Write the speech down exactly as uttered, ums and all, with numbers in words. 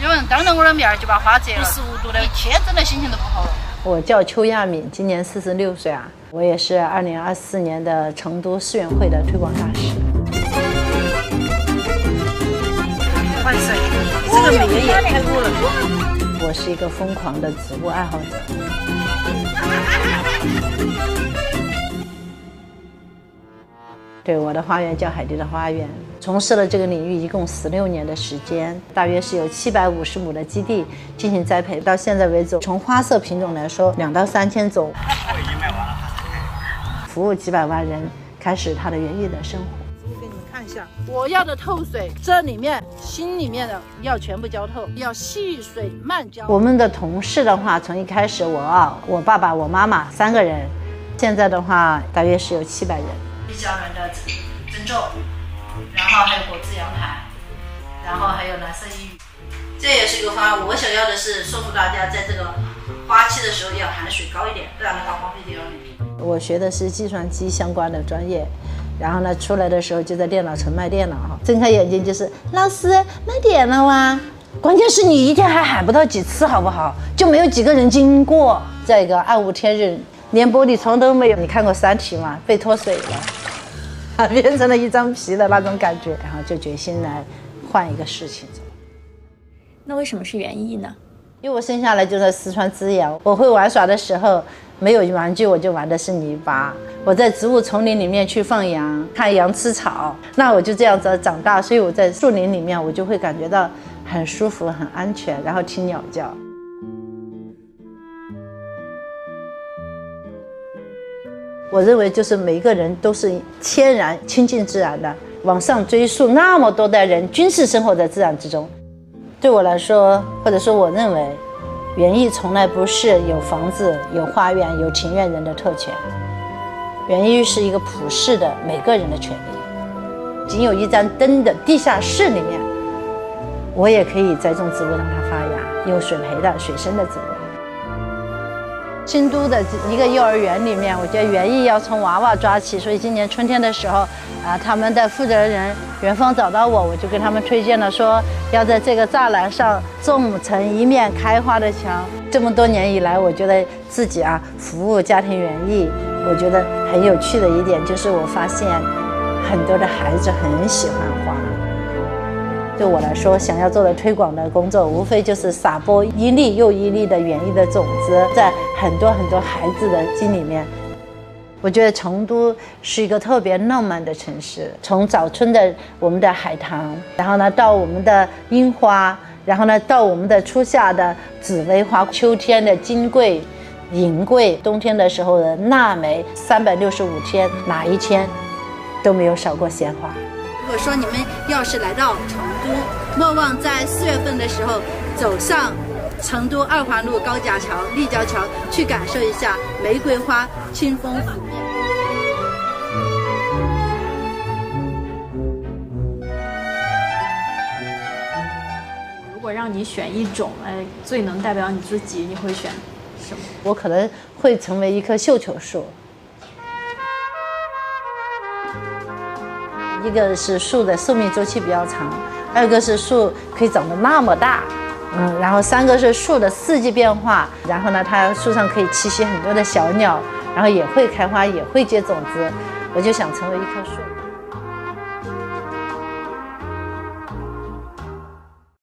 有人当着我的面就把花折了，十五度的，一天真的心情都不好了。 我叫邱亚敏，今年四十六岁啊，我也是二零二四年的成都世园会的推广大使。 万岁！这个美也太过了。 我是一个疯狂的植物爱好者。对，我的花园叫海蒂的花园，从事了这个领域一共十六年的时间，大约是有七百五十亩的基地进行栽培，到现在为止，从花色品种来说，两到三千种， 我已经卖完了， 服务几百万人，开始他的园艺的生活。 我给你们看一下，我要的透水，这里面心里面的要全部浇透，要细水慢浇。 我们的同事的话，从一开始我啊，我爸爸、我妈妈三个人，现在的话大约是有七百人。一家人的珍重，然后还有果汁阳台，然后还有蓝色衣羽，这也是一个方案。我想要的是说服大家，在这个花期的时候要含水高一点，不然的话花费就要零。我学的是计算机相关的专业，然后呢出来的时候就在电脑城卖电脑哈，睁开眼睛就是老师卖电脑啊，关键是你一天还喊不到几次好不好？就没有几个人经过。再一个暗无天日，连玻璃窗都没有。你看过《三体》吗？被脱水了。变成了一张皮的那种感觉，然后就决心来换一个事情做。 那为什么是园艺呢？ 因为我生下来就在四川资阳，我会玩耍的时候没有玩具，我就玩的是泥巴。我在植物丛林里面去放羊，看羊吃草，那我就这样子长大，所以我在树林里面我就会感觉到很舒服、很安全，然后听鸟叫。我认为就是每一个人都是天然亲近自然的，往上追溯那么多代人均是生活在自然之中。对我来说，或者说我认为，园艺从来不是有房子、有花园、有庭院人的特权，园艺是一个普世的每个人的权利。仅有一盏灯的地下室里面，我也可以栽种植物让它发芽，有水培的、水生的植物。新都的一个幼儿园里面，我觉得园艺要从娃娃抓起，所以今年春天的时候，啊，他们的负责人园方找到我，我就跟他们推荐了，说要在这个栅栏上种成一面开花的墙。这么多年以来，我觉得自己啊服务家庭园艺，我觉得很有趣的一点就是我发现很多的孩子很喜欢花。对我来说，想要做的推广的工作，无非就是撒播一粒又一粒的园艺的种子，在很多很多孩子的心里面。我觉得成都是一个特别浪漫的城市，从早春的我们的海棠，然后呢到我们的樱花，然后呢到我们的初夏的紫薇花，秋天的金桂、银桂，冬天的时候的腊梅，三百六十五天哪一天都没有少过鲜花。 如果说你们要是来到成都，莫忘在四月份的时候走上成都二环路高架桥、立交桥，去感受一下玫瑰花清风拂面。 如果让你选一种，哎，最能代表你自己，你会选什么？ 我可能会成为一棵绣球树。一个是树的寿命周期比较长，二个是树可以长得那么大，嗯，然后三个是树的四季变化，然后呢，它树上可以栖息很多的小鸟，然后也会开花，也会结种子，我就想成为一棵树。